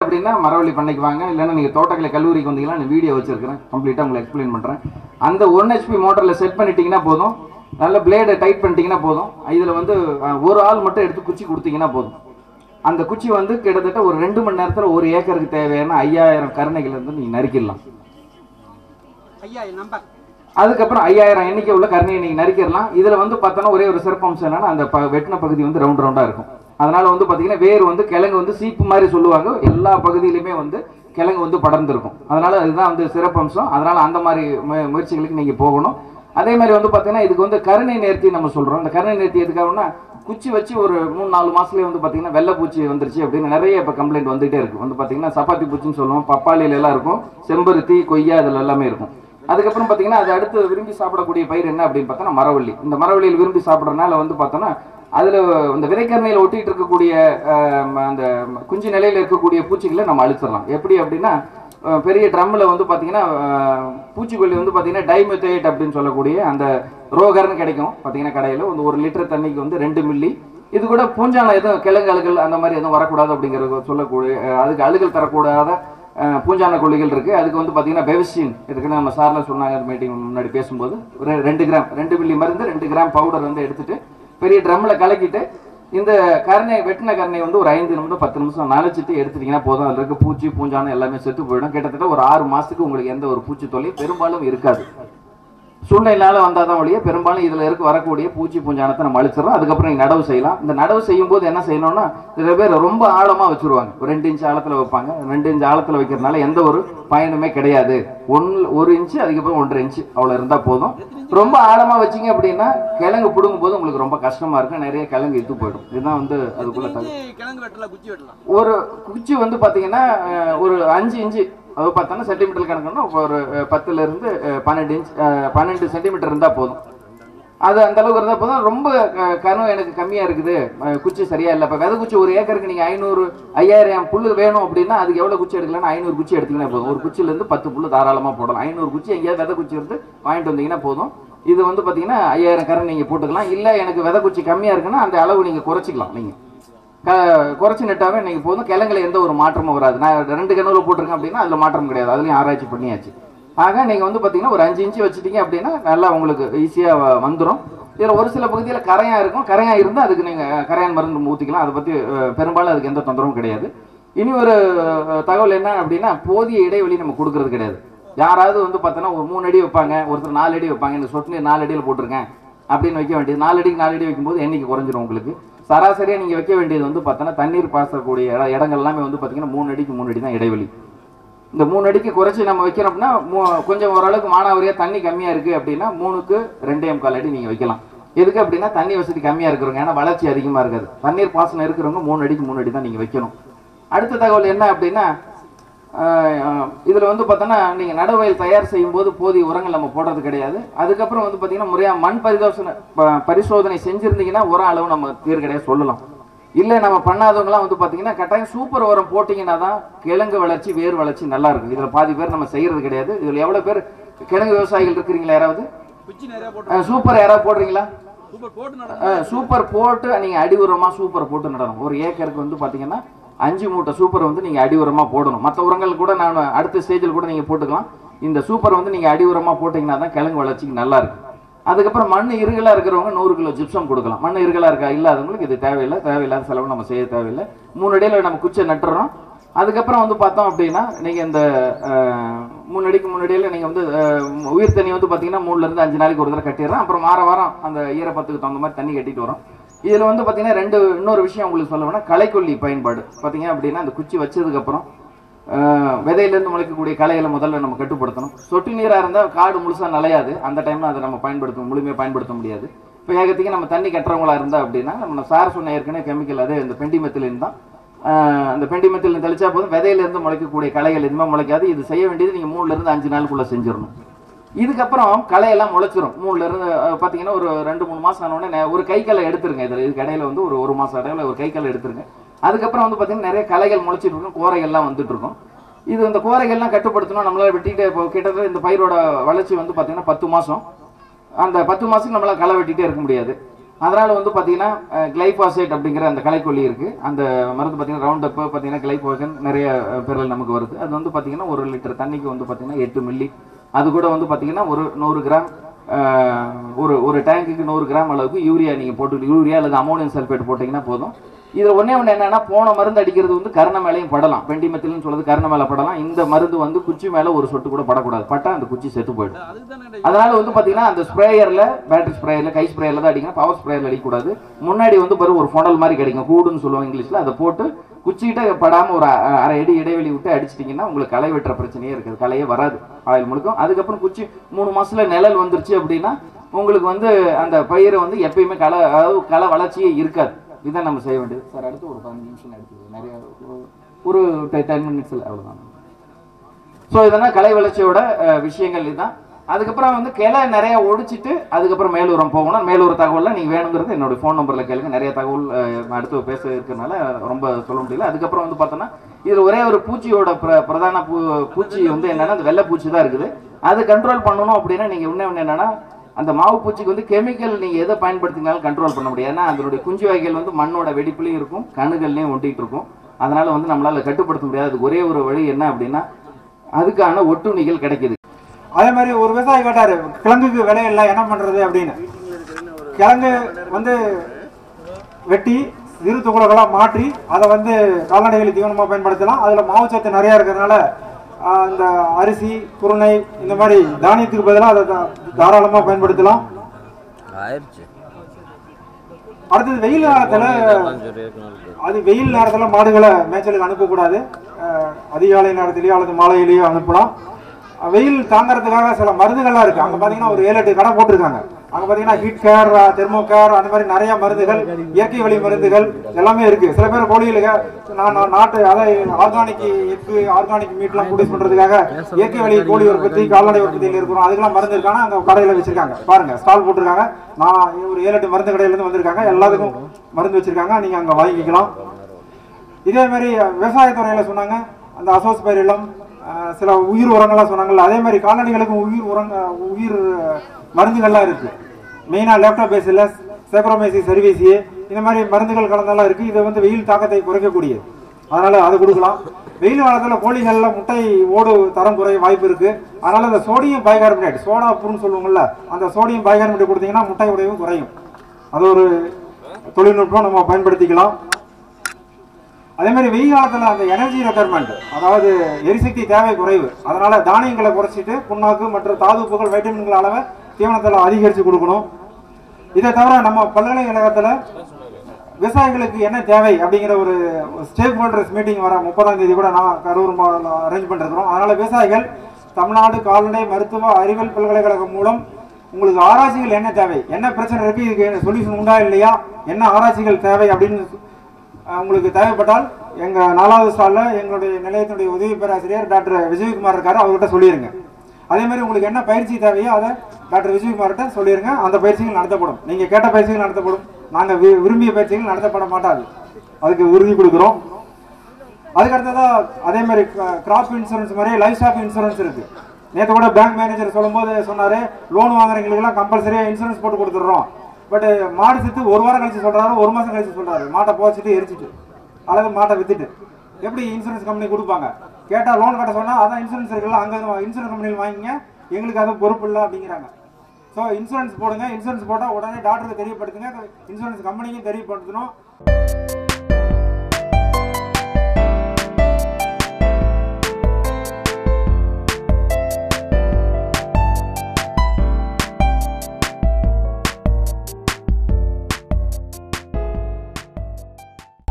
அப்படின்னா மரவள்ளி பண்ணைக்கு வாங்க, இல்லைன்னா நீங்கள் தோட்டக்கலை கல்லூரிக்கு வந்தீங்கன்னா நான் வீடியோ வச்சிருக்கிறேன், கம்ப்ளீட்டாக உங்களுக்கு எக்ஸ்பிளைன் பண்ணுறேன். அந்த 1 HP மோட்டரில் செட் பண்ணிட்டீங்கன்னா போதும், நல்ல பிளேடை டைட் பண்ணிட்டீங்கன்னா போதும். இதில் வந்து ஒரு ஆள் மட்டும் எடுத்து குச்சி கொடுத்தீங்கன்னா போதும். அந்த குச்சி வந்து கிட்டத்தட்ட ஒரு 2 மணி நேரத்தில் 1 ஏக்கருக்கு தேவையான 5000 கருணைகள் இருந்து நீங்கள் நறுக்கிடலாம். அதுக்கப்புறம் 5000 எண்ணிக்கை உள்ள கருணையை நீங்கள் நறுக்கிடலாம். இதில் வந்து பார்த்தோன்னா ஒரே ஒரு சிறப்பம்சம் என்னன்னா, அந்த வெட்டின பகுதி வந்து ரவுண்ட் ரவுண்டாக இருக்கும். அதனால வந்து பார்த்தீங்கன்னா வேர் வந்து கிழங்கு வந்து சீப்பு மாதிரி சொல்லுவாங்க, எல்லா பகுதியிலுமே வந்து கிழங்கு வந்து படர்ந்துருக்கும். அதனால அதுதான் வந்து சிறப்பம்சம். அதனால அந்த மாதிரி முயற்சிகளுக்கு நீங்கள் போகணும். அதே மாதிரி வந்து பார்த்தீங்கன்னா இதுக்கு வந்து கருணை நேர்த்தி நம்ம சொல்கிறோம். இந்த கருணை நேர்த்தி எதுக்காகனா, குச்சி வச்சு ஒரு 3-4 மாசத்துலேயே வந்து பார்த்தீங்கன்னா வெள்ளை பூச்சி வந்துருச்சு அப்படின்னு நிறைய இப்போ கம்ப்ளைண்ட் வந்துகிட்டே இருக்கும். வந்து பார்த்தீங்கன்னா சப்பாத்தி பூச்சின்னு சொல்லுவோம், பப்பாளியில எல்லாம் இருக்கும், செம்பருத்தி, கொய்யா இதில் எல்லாமே இருக்கும். அதுக்கப்புறம் பார்த்தீங்கன்னா அது அடுத்து விரும்பி சாப்பிடக்கூடிய பயிர் என்ன அப்படின்னு பார்த்தோன்னா மரவள்ளி. இந்த மரவள்ளியில் விரும்பி சாப்பிட்றதுனால வந்து பார்த்தோன்னா அதில் இந்த விதைக்கரணையில் ஒட்டிகிட்டு இருக்கக்கூடிய அந்த குஞ்சு நிலையில் இருக்கக்கூடிய பூச்சிகளை நம்ம அழிச்சிடலாம். எப்படி அப்படின்னா, பெரிய ட்ரம்மில் வந்து பார்த்தீங்கன்னா பூச்சிக்கொல்லி வந்து பார்த்தீங்கன்னா டைமெத்தேட் அப்படின்னு சொல்லக்கூடிய அந்த ரோகர்னு கிடைக்கும். பார்த்தீங்கன்னா கடையில் வந்து 1 லிட்டர் தண்ணிக்கு வந்து 2 மில்லி. இது கூட பூஞ்சான எதுவும் கிழங்கு அழுகல் அந்த மாதிரி எதுவும் வரக்கூடாது அப்படிங்கிறது சொல்லக்கூடிய, அதுக்கு அழுகல் தரக்கூடாத பூஞ்சான கொல்லிகள் இருக்குது. அதுக்கு வந்து பார்த்தீங்கன்னா பெவிசின் இருக்குன்னு நம்ம சாரில் சொன்னாங்க மீட்டிங் முன்னாடி பேசும்போது. 2 கிராம் 2 மில்லி மருந்து 2 கிராம் பவுடர் வந்து எடுத்துட்டு பெரிய ட்ரம்மில் கலக்கிட்டு இந்த கருணை வெட்டின கருணை வந்து ஒரு 5 நிமிடம் 10 நிமிஷம் நனைச்சிட்டு எடுத்துட்டீங்கன்னா போதும். அதில் இருக்க பூச்சி பூஞ்சானம் எல்லாமே செத்து போயிடும். கிட்டத்தட்ட ஒரு 6 மாதத்துக்கு உங்களுக்கு எந்த ஒரு பூச்சி தொல்லையும் பெரும்பாலும் இருக்காது. சூழ்நிலையால வந்தாதான் வழியே பெரும்பாலும் இதில் வரக்கூடிய பூச்சி பூஞ்சானத்தை நம்ம அழிச்சிடறோம். அதுக்கப்புறம் நீங்கள் நடவு செய்யலாம். இந்த நடவு செய்யும் போது என்ன செய்யணும்னா, சில பேர் ரொம்ப ஆழமாக வச்சுருவாங்க, ஒரு 2 இன்ச் ஆழத்தில் வைப்பாங்க. 2 இன்ச் ஆழத்தில் வைக்கிறதுனால எந்த ஒரு பயனுமே கிடையாது. 1 இன்ச்சு அதுக்கப்புறம் 1.5 இன்ச்சு அவ்வளோ இருந்தால் போதும். ரொம்ப ஆழமாக வச்சிங்க அப்படின்னா கிழங்கு பிடுங்கும் போது உங்களுக்கு ரொம்ப கஷ்டமாக இருக்கும், நிறைய கிழங்கு இத்து போயிடும். இதுதான் வந்து அதுக்குள்ள ஒரு குச்சி வந்து பார்த்தீங்கன்னா ஒரு 5 இன்ச்சு அது பார்த்தோன்னா சென்டிமீட்டர் கணக்குன்னா ஒரு 10லேருந்து 12 சென்டிமீட்டர் இருந்தால் போதும். அது அந்த அளவுக்கு இருந்தால் போதும். ரொம்ப கனம் எனக்கு கம்மியாக இருக்குது, குச்சி சரியா இல்லை. இப்போ விதை குச்சி ஒரு ஏக்கருக்கு நீங்கள் 5000 புல் வேணும் அப்படின்னா அதுக்கு எவ்வளோ குச்சி எடுக்கலாம்னா 500 குச்சி எடுத்தீங்கன்னா போதும். ஒரு குச்சியிலேருந்து 10 புல் தாராளமாக போடலாம். 500 குச்சி எங்கேயாவது விதை குச்சி இருந்து வாங்கிட்டு வந்தீங்கன்னா போதும். இது வந்து பார்த்தீங்கன்னா 5000 கரணை நீங்கள் போட்டுக்கலாம். இல்லை எனக்கு விதை குச்சி கம்மியாக இருக்குன்னா அந்த அளவு நீங்கள் குறைச்சிக்கலாம். நீங்கள் குறைச்சி நட்டாவே நீங்கள் போதும். கிழங்குல எந்த ஒரு மாற்றமும் வராது. நான் 2 கிணறு போட்டிருக்கேன் அப்படின்னா அதில் மாற்றம் கிடையாது, அதுலேயும் ஆராய்ச்சி பண்ணியாச்சு. ஆக நீங்கள் வந்து பார்த்தீங்கன்னா ஒரு 5 இன்ச்சு வச்சுட்டீங்க அப்படின்னா நல்லா உங்களுக்கு ஈஸியாக வந்துடும். இதில் ஒரு சில பகுதியில் கரையாக இருக்கும், கரையாக இருந்தால் அதுக்கு நீங்கள் கரையான் மருந்து ஊற்றிக்கலாம். அதை பற்றி பெரும்பாலும் அதுக்கு எந்த தொந்தரவும் கிடையாது. இனி ஒரு தகவல் என்ன அப்படின்னா, போதிய இடைவெளி நம்ம கொடுக்கறது கிடையாது. யாராவது வந்து பார்த்தோன்னா ஒரு 3 அடி வைப்பாங்க, ஒருத்தர் 4 அடி வைப்பாங்க. இந்த சொட்டு நீர் 4 அடியில் போட்டிருக்கேன் அப்படின்னு வைக்க வேண்டியது. 4 அடிக்கு 4 அடி வைக்கும்போது எண்ணிக்கை குறைஞ்சிரும் உங்களுக்கு. சராசரியாக நீங்கள் வைக்க வேண்டியது வந்து பார்த்தோன்னா தண்ணீர் பாசக்கூடிய இடங்கள் எல்லாமே வந்து பார்த்தீங்கன்னா 3 அடிக்கு 3 அடி தான் இடைவெளி. இந்த 3 அடிக்கு குறைச்சி நம்ம வைக்கிறோம் அப்படின்னா கொஞ்சம் ஓரளவுக்கு மானாவரியாக தண்ணி கம்மியாக இருக்குது அப்படின்னா 3க்கு 2.25 அடி நீங்கள் வைக்கலாம். எதுக்கு அப்படின்னா தண்ணி வசதி கம்மியாக இருக்கிறவங்க, ஏன்னா வளர்ச்சி அதிகமாக இருக்காது. தண்ணீர் பாசனம் இருக்கிறவங்க 3 அடிக்கு 3 அடி தான் நீங்கள் வைக்கணும். அடுத்த தகவல் என்ன அப்படின்னா, இதில் வந்து பார்த்தோன்னா நீங்கள் நடவயல் தயார் செய்யும்போது போதிய உரங்கள் நம்ம போடுறது கிடையாது. அதுக்கப்புறம் வந்து பார்த்தீங்கன்னா முறையாக மண் பரிசோதனை செஞ்சுருந்தீங்கன்னா உரம் அளவு நம்ம தீர்க்கடையாக சொல்லலாம். இல்லை நம்ம பண்ணாதவங்களாம் வந்து பார்த்தீங்கன்னா கட்டாயம் சூப்பர் உரம் போட்டிங்கன்னா தான் கிழங்கு வளர்ச்சி வேர் வளர்ச்சி நல்லா இருக்கும். இதில் பாதி பேர் நம்ம செய்கிறது கிடையாது. இதில் எவ்வளோ பேர் கிழங்கு விவசாயிகள் இருக்கிறீங்களா? யாராவது சூப்பர் யாராவது போடுறீங்களா? சூப்பர் போட்டு நீங்கள் அடி உரமாக சூப்பர் போட்டு நடணும். ஒரு ஏக்கருக்கு வந்து பார்த்தீங்கன்னா 5 மூட்டை சூப்பர் வந்து நீங்கள் அடி உரமாக போடணும். மற்ற உரங்கள் கூட நான் அடுத்த ஸ்டேஜில் கூட நீங்கள் போட்டுக்கலாம். இந்த சூப்பர் வந்து நீங்கள் அடி உரமாக போட்டிங்கன்னா தான் கிழங்கு வளர்ச்சிக்கு நல்லா இருக்கும். அதுக்கப்புறம் மண் இருகலாக இருக்கிறவங்க 100 கிலோ ஜிப்சம் கொடுக்கலாம். மண் இருகலாக இருக்கா இல்லாதவங்களுக்கு இது தேவையில்லாத செலவு நம்ம செய்ய தேவையில்லை. 3 அடியில் நம்ம குச்சை நட்டுறோம். அதுக்கப்புறம் வந்து பார்த்தோம் அப்படின்னா நீங்கள் இந்த 3 அடிக்கு 3 அடியில் நீங்கள் வந்து உயிர் தண்ணி வந்து பார்த்தீங்கன்னா 3லேருந்து 5 நாளைக்கு ஒரு தடவை கட்டிடுறோம். அப்புறம் வாரம் அந்த ஈரப்பத்துக்கு தகுந்த மாதிரி தண்ணி கட்டிட்டு வரோம். இதில் வந்து பார்த்தீங்கன்னா இன்னொரு விஷயம் உங்களுக்கு சொல்லணும்னா களைக்கொல்லி பயன்பாடு பார்த்தீங்க அப்படின்னா அந்த குச்சி வச்சதுக்கப்புறம் விதையிலேருந்து முளைக்கக்கூடிய களைகளை முதல்ல நம்ம கட்டுப்படுத்தணும். சொட்டு நீராக இருந்தால் காடு முழுசாக நலையாது. அந்த டைமில் அதை நம்ம முழுமையாக பயன்படுத்த முடியாது. இப்போ ஏகத்துக்கு நம்ம தண்ணி கட்டுறவங்களா இருந்தால் அப்படின்னா நம்ம சார் சொன்ன ஏற்கனவே கெமிக்கல் அது இந்த பெண்டிமெத்திலின் தான். அந்த பெண்டிமெத்திலின் தெளிச்சா போதும் விதையிலேருந்து முளைக்கக்கூடிய களைகள் எதுவுமே முளைக்காது. இது செய்ய வேண்டியது நீங்கள் 3லேருந்து 5 நாளுக்குள்ளே செஞ்சிடணும். இதுக்கப்புறம் களையெல்லாம் முளைச்சிரும். 3லேருந்து பார்த்தீங்கன்னா ஒரு 2-3 மாதம் ஆனோடனே ஒரு கைக்களை எடுத்துருங்க. இதுக்கு இடையில வந்து ஒரு மாதம் இடையில ஒரு கைக்களை எடுத்துருங்க. அதுக்கப்புறம் வந்து பார்த்தீங்கன்னா நிறைய களைகள் முளைச்சிட்டு இருக்கும், கோரைகள்லாம் வந்துட்டு இருக்கும். இந்த கோரைகள்லாம் கட்டுப்படுத்தணும். நம்மளால் வெட்டிட்டு இப்போ கிட்டத்தட்ட இந்த பயிரோட வளர்ச்சி வந்து பார்த்தீங்கன்னா 10 மாதம். அந்த 10 மாதத்துக்கு நம்மளால் களை வெட்டிகிட்டே இருக்க முடியாது. அதனால வந்து பார்த்தீங்கன்னா கிளைபாசேட் அப்படிங்கிற அந்த களைக்கொல்லி இருக்கு. அந்த மருந்து பார்த்தீங்கன்னா ரவுண்ட் அப் பார்த்தீங்கன்னா கிளைபோசன் நிறைய பேரில் நமக்கு வருது. அது வந்து பார்த்தீங்கன்னா 1 லிட்டர் தண்ணிக்கு வந்து பார்த்தீங்கன்னா 8 மில்லி. அது கூட வந்து பார்த்தீங்கன்னா ஒரு 100 கிராம் ஒரு டேங்குக்கு 100 கிராம் அளவுக்கு யூரியா நீங்கள் போட்டு யூரியா அல்லது அமோனியம் சல்ஃபேட் போட்டிங்கன்னா போதும். இதில் ஒன்றே என்னன்னா போன மருந்து அடிக்கிறது வந்து கரண மேலேயும் படலாம். பெண்டிமெத்தில்னு சொல்றது கரண மேலே படலாம். இந்த மருந்து வந்து குச்சி மேலே ஒரு சொட்டு கூட படக்கூடாது. பட்டா அந்த குச்சி செத்து போயிடும். அதனால வந்து பார்த்தீங்கன்னா அந்த ஸ்ப்ரேயரில் பேட்டரி ஸ்ப்ரேயரில் கை ஸ்ப்ரேயரில் தான் அடிக்கணும். பவர் ஸ்ப்ரேயரில் அடிக்கக்கூடாது. முன்னாடி வந்து பாரு ஒரு ஃபொனல் மாதிரி கிடைக்கும், கூடுன்னு சொல்லுவாங்க இங்கிலீஷில். அதை போட்டு குச்சிக்கிட்ட படாமல் ஒரு அரை அடி இடைவெளி விட்டு அடிச்சிட்டிங்கன்னா உங்களுக்கு களை வெட்டுற பிரச்சனையே இருக்குது. களையே வராது ஆயில் முழுக்கும். அதுக்கப்புறம் குச்சி 3 மாசத்துல நிழல் வந்துருச்சு அப்படின்னா உங்களுக்கு வந்து அந்த பயிரை வந்து எப்பயுமே களை வளர்ச்சியே இருக்காது. இதான் நம்ம செய்ய வேண்டியது. சார் அடுத்து ஒரு 15 நிமிஷம் எடுத்துது, நிறைய ஒரு 10 மினிட்ஸில் அவ்வளோதான். ஸோ இதெல்லாம் கலை வளர்ச்சியோட விஷயங்கள் இதுதான். அதுக்கப்புறம் வந்து கிளை நிறைய ஒடிச்சிட்டு அதுக்கப்புறம் மேலூரம் போகணும். மேலூர தகவலில் நீங்கள் வேணுங்கிறது என்னோட ஃபோன் நம்பரில் கேளுங்க. நிறைய தகவல் அடுத்து பேச இருக்கிறதுனால ரொம்ப சொல்ல முடியல. அதுக்கப்புறம் வந்து பார்த்தோன்னா இதில் ஒரே ஒரு பூச்சியோட பிரதான பூச்சி வந்து என்னன்னா அந்த வெள்ளை பூச்சி தான் இருக்குது. அது கண்ட்ரோல் பண்ணணும் அப்படின்னா நீங்கள் இன்னும் என்னன்னா அந்த மாவு பூச்சிக்கு வந்து கெமிக்கல் நீங்கள் எதை பயன்படுத்தினாலும் கண்ட்ரோல் பண்ண முடியாது. ஏன்னா அதனுடைய குஞ்சு வகைகள் வந்து மண்ணோட வெடிப்புலையும் இருக்கும், கணுகள்லையும் ஒட்டிகிட்டு இருக்கும். அதனால வந்து நம்மளால் கட்டுப்படுத்த முடியாது. அதுக்கு ஒரே ஒரு வழி என்ன அப்படின்னா அதுக்கான ஒட்டுண்ணிகள் கிடைக்குது. அதே மாதிரி ஒரு விவசாயி கேட்டாரு கிழங்குக்கு விலை இல்லை என்ன பண்றது அப்படின்னு. கிழங்கு வந்து வெட்டி சிறு துகள்களாக மாற்றி அதை வந்து கால்நடைகளுக்கு தீவனமாக பயன்படுத்தலாம். அதில் மாவுச்சத்து நிறையா இருக்கிறதுனால இந்த அரிசி குருணை இந்த மாதிரி தானியத்துக்கு பதிலாக அதை தாராளமாக பயன்படுத்தலாம். அடுத்தது வெயில் காலத்தில் வெயில் நேரத்தில் மாடுகளை மேய்ச்சலுக்கு அனுப்பக்கூடாது. அதிகாலை நேரத்திலேயோ அல்லது மாலையிலேயோ அனுப்பலாம். வெயில் தாங்கிறதுக்காக சில மருந்துகள்லாம் இருக்கு. அங்கே பார்த்தீங்கன்னா ஒரு 7-8 கடை போட்டிருக்காங்க. அங்கே பார்த்தீங்கன்னா ஹீட் கேர், தெர்மோ கேர், அந்த மாதிரி நிறைய மருந்துகள், இயற்கை வழி மருந்துகள் எல்லாமே இருக்கு. சில பேர் கோழிகளுக்கு நான் நாட்டு அதாவது ஆர்கானிக் எக்கு ஆர்கானிக் மீட்லாம் ப்ரொடியூஸ் பண்றதுக்காக இயற்கை வழி கோழி உற்பத்தி கால்நடை உற்பத்தியில் இருக்கிறோம். அதுக்கெல்லாம் மருந்து இருக்காங்க. அங்கே கடையில் வச்சிருக்காங்க, பாருங்க ஸ்டால் போட்டிருக்காங்க. நான் ஒரு 7-8 மருந்து கடையிலேருந்து வந்திருக்காங்க. எல்லாத்துக்கும் மருந்து வச்சிருக்காங்க, நீங்க அங்கே வாங்கிக்கலாம். இதே மாதிரி விவசாயத்துறையில சொன்னாங்க அந்த அசோஸ்பைரிலம் சில உயிர் உரங்கள்லாம் சொன்னாங்கல்ல, அதே மாதிரி கால்நடைகளுக்கும் உயிர் மருந்துகள்லாம் இருக்கு. மெயினாக லேப்டோபேசிலஸ், சேக்ரோமைசி சர்வீசி இந்த மாதிரி மருந்துகள் கலந்தெல்லாம் இருக்கு. இது வந்து வெயில் தாக்கத்தை குறைக்கக்கூடியது. அதனால அது கொடுக்கலாம். வெயில் காலத்தில் கோழிகளில் முட்டை ஓடு தரம் குறைய வாய்ப்பு இருக்கு. அதனால இந்த சோடியம் பைகார்பனேட், சோடா உப்புன்னு சொல்லுவோங்கல்ல, அந்த சோடியம் பைகார்பனேட் கொடுத்தீங்கன்னா முட்டை உடையும் குறையும். அது ஒரு தொழில்நுட்பம் நம்ம பயன்படுத்திக்கலாம். அதே மாதிரி வெயில் காலத்தில் அந்த எனர்ஜி ரெக்யர்மெண்ட், அதாவது எரிசக்தி தேவை குறைவு. அதனால தானியங்களை குறைச்சிட்டு புண்ணாக்கு மற்றும் தாதுப்புகள் வைட்டமின்கள் அளவை தீவனத்தில் அதிகரித்து கொடுக்கணும். இதை தவிர நம்ம பல்கலைக்கழகத்தில் விவசாயிகளுக்கு என்ன தேவை அப்படிங்கிற ஒரு ஸ்டேக் ஹோல்டர்ஸ் மீட்டிங் வர 30ஆம் தேதி கூட நான் கரூர் அரேஞ்ச் பண்ணிருக்கிறோம். அதனால விவசாயிகள் தமிழ்நாடு கால்நடை மருத்துவ அறிவியல் பல்கலைக்கழகம் மூலம் உங்களுக்கு ஆராய்ச்சிகள் என்ன தேவை, என்ன பிரச்சனை இருக்கு, இதுக்கு சொல்யூஷன் உண்டா இல்லையா, என்ன ஆராய்ச்சிகள் தேவை அப்படின்னு உங்களுக்கு தேவைப்பட்டால் எங்கள் 4வது ஸ்டாலில் எங்களுடைய நிலையத்தினுடைய உதவி பேராசிரியர் டாக்டர் விஜயகுமார் இருக்காரு, அவர்கிட்ட சொல்லிடுங்க. அதே மாதிரி உங்களுக்கு என்ன பயிற்சி தேவையோ அதை டாக்டர் விஜயகுமார்கிட்ட சொல்லிடுங்க. அந்த பயிற்சிகள் நடத்தப்படும். நீங்கள் கேட்ட பயிற்சிகள் நடத்தப்படும். நாங்கள் விரும்பிய பயிற்சிகள் நடத்தப்பட மாட்டாது, அதுக்கு உறுதி கொடுக்குறோம். அதுக்கடுத்ததாக அதே மாதிரி கிராப் இன்சூரன்ஸ் மாதிரி லைஃப் ஸ்டாக் இன்சூரன்ஸ் இருக்கு. நேற்று கூட பேங்க் மேனேஜர் சொல்லும்போது சொன்னார், லோன் வாங்குறவங்களுக்குலாம் கம்பல்சரியாக இன்சூரன்ஸ் போட்டு கொடுத்துட்றோம். பட் மாடு செத்து 1 வாரம் கழிச்சு சொல்றாரு, 1 மாசம் கழிச்சு சொல்றாரு. மாட்டை போச்சுட்டு எரிச்சிட்டு அல்லது மாட்டை வித்துட்டு எப்படி இன்சூரன்ஸ் கம்பெனி கொடுப்பாங்க? கேட்டா லோன் கட்ட சொன்னா அதான் இன்சூரன்ஸ் இருக்குல்ல, அங்கே இன்சூரன்ஸ் கம்பெனியில் வாங்கிங்க, எங்களுக்கு அது பொறுப்பு இல்லை அப்படிங்கிறாங்க. ஸோ இன்சூரன்ஸ் போடுங்க. இன்சூரன்ஸ் போட்டால் உடனே டாக்டருக்கு தெரியப்படுத்துங்க, இன்சூரன்ஸ் கம்பெனிக்கும் தெரியப்படுத்தணும்.